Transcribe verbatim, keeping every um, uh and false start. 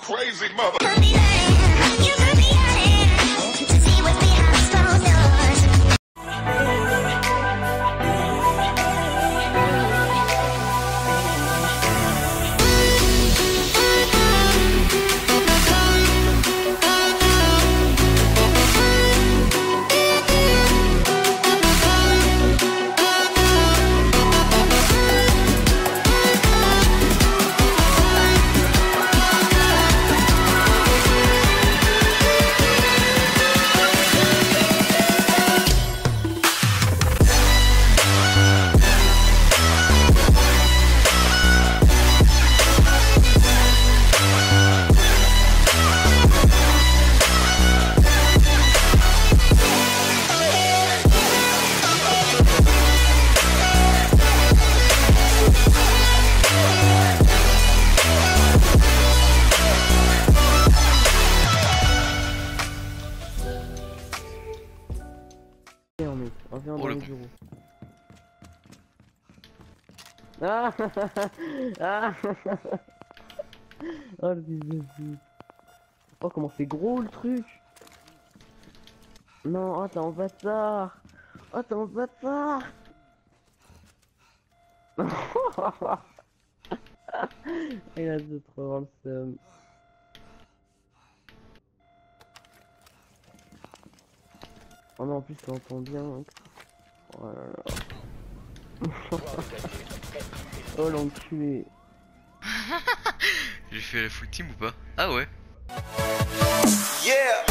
crazy mother. On vient Oh, dans le les con. bureaux. Ah ah Oh le fils de pute. Oh comment c'est gros le truc. Non, oh t'es un bâtard. Oh t'es un bâtard. Il a de trop avoir le seum. Oh non en plus tu entends bien. Oh là là. Oh l'enculé. J'ai fait la full team ou pas? Ah ouais. Yeah.